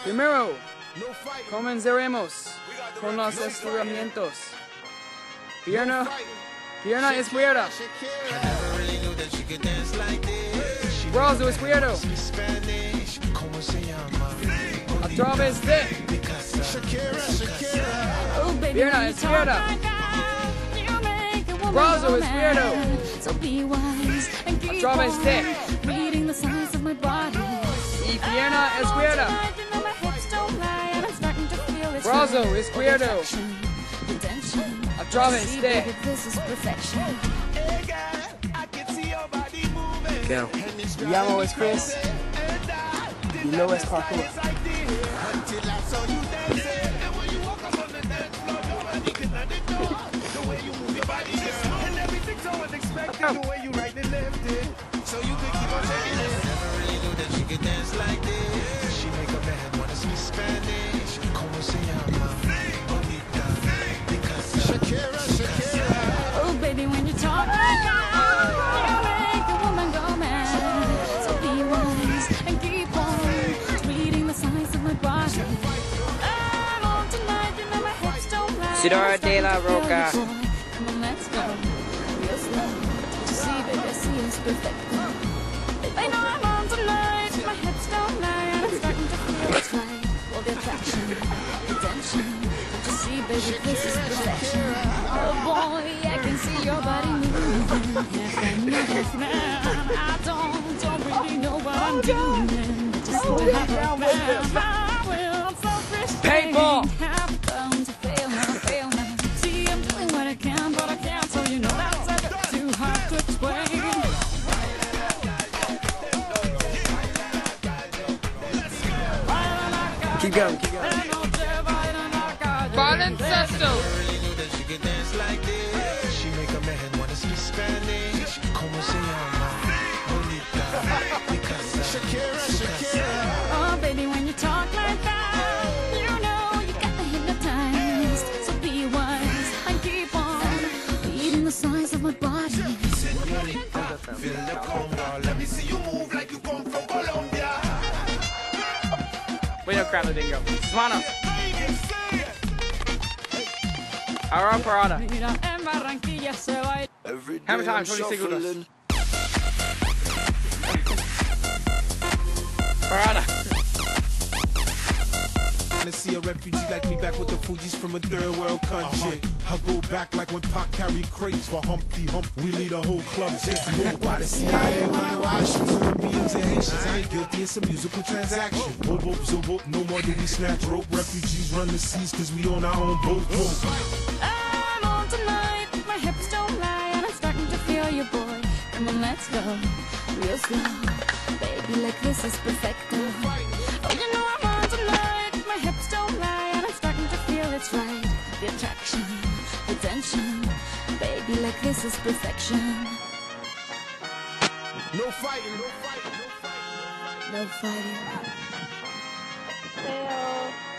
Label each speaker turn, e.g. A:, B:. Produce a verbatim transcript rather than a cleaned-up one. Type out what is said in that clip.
A: Primero, comenzaremos con los estiramientos. Pierna, pierna izquierda. Brazo izquierdo. A través de pierna izquierda. Brazo izquierdo. A través de y pierna izquierda. Brazo izquierdo. A través de Go. Me llamo es Chris y no es parkour.
B: Oh baby, when you talk like that, you make a woman go mad. So be wise and keep on reading the signs of my body. I'm on tonight, you know my hips don't lie.
C: Sidora de la Roca.
B: Come on, let's go. Real slow. To see, baby, I see it's perfect. I know I'm on tonight, my hips don't lie, and I'm starting to feel it's right. Well, the attraction, the tension. To see, baby, this is perfection. Oh boy, I can see your body moving. Half and half now. I don't, don't really know what I'm doing. Just oh, to have a plan. I will self-restrain.
A: Paintball.
B: Have bound to fail now, fail now. See, I'm doing what I can, but I can't. So you know that's a bit too hard to explain.
A: Keep going, keep going. Baloncesto.
D: She make a man wanna speak Spanish. Como se llama? Bonita. Shakira, Shakira.
B: Oh, baby, when you talk like that, you know you got me hypnotized. So be wise and keep on reading the signs of my body.
D: Feel the conga. Let me see you move like you come from Colombia.
A: Voy a crowd dingo. Manos. Ahora parada.
B: Mira, en Barranquilla se baila.
A: How many times? twenty segundos. Parada.
D: To see a refugee like me back with the Fugees from a third world country. Uh-huh. I go back like when Pac carried crates for Humpty Hump. We lead a whole club just why the C I A wanna watch us. Colombians and Haitians, I ain't guilty, it's a musical transaction. Boop, boop, zoop, boop, no more do we snatch rope. Refugees run the seas cause we on our own boat.
B: I'm on tonight, my hips don't lie, and I'm starting to feel you, boy. Come on, let's go, real slow. Baby, like this is perfecto. Oh, you know I'm on tonight, my hips don't lie, and I'm starting to feel it's right. The attraction, the tension. Baby, like this is perfection.
D: No fighting, no fighting, no fighting.
B: No fighting.
E: Pero